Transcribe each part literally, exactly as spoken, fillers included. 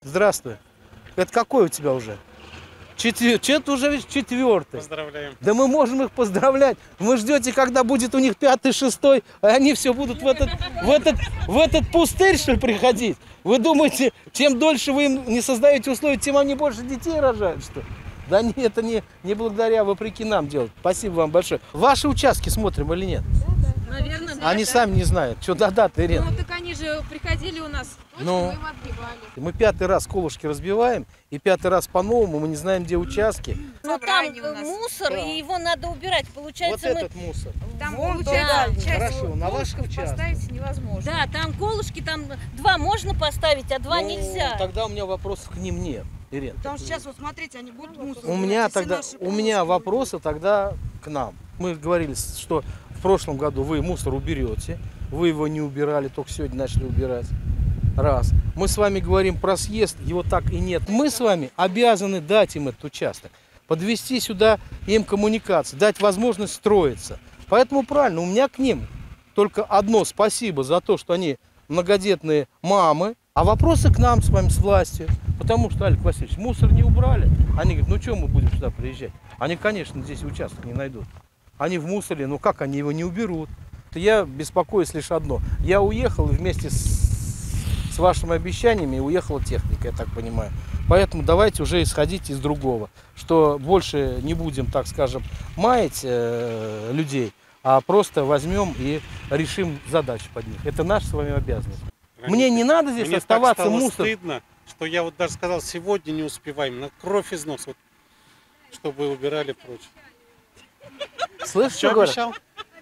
Здравствуй. Это какой у тебя уже? Четвер... Че-то уже четвертый. Поздравляем. Да мы можем их поздравлять. Вы ждете, когда будет у них пятый, шестой, а они все будут в этот, в этот, в этот пустырь, что ли, приходить? Вы думаете, чем дольше вы им не создаете условия, тем они больше детей рожают, что ли? Да нет, это не, не благодаря, вопреки нам делать. Спасибо вам большое. Ваши участки смотрим или нет? Наверное, да. Они сами не знают. Что, да-да, ты, Ирина. Ну, так они же приходили у нас. Ну, мы им отбивали. мы пятый раз колышки разбиваем, и пятый раз по-новому, мы не знаем, где участки. Ну там Собрание у нас. мусор, Да. и его надо убирать. Вот Получается, мы... этот мусор. Там Вон получается, туда. часть Хорошо, на ваших колышков участках. поставить невозможно. Да, там колышки, там два можно поставить, а два Ну, нельзя. Тогда у меня вопросов к ним нет, Ирина. Потому что сейчас, вот смотрите, они будут мусор. У меня убирать, и все тогда, наши у меня полоски вопросы тогда к нам. Мы говорили, что в прошлом году вы мусор уберете, вы его не убирали, только сегодня начали убирать. Раз. Мы с вами говорим про съезд, его так и нет. Мы с вами обязаны дать им этот участок, подвести сюда им коммуникации, дать возможность строиться. Поэтому правильно, у меня к ним только одно спасибо за то, что они многодетные мамы, а вопросы к нам с вами, с властью. Потому что, Алик Васильевич, мусор не убрали. Они говорят, ну что мы будем сюда приезжать? Они, конечно, здесь участок не найдут. Они в мусоре, ну как они его не уберут? Я беспокоюсь лишь одно. Я уехал и вместе с, с вашими обещаниями уехала техника, я так понимаю. Поэтому давайте уже исходить из другого. Что больше не будем, так скажем, маять э, людей, а просто возьмем и решим задачи под них. Это наша с вами обязанность. Мне не надо здесь Мне оставаться так стало мусор. стыдно, что я вот даже сказал, сегодня не успеваем, на кровь из носа, вот, чтобы убирали прочь. Слышишь, Что что говорят? обещал?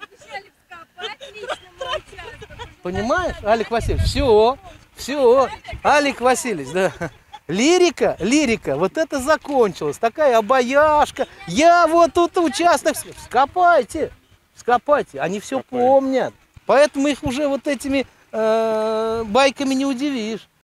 Понимаешь, Алик Васильевич, все, все, Алик Васильевич, да. Лирика, лирика, вот это закончилось, такая обаяшка. Я вот тут участок, скопайте, скопайте, они все Скопаем. помнят. Поэтому их уже вот этими э, байками не удивишь.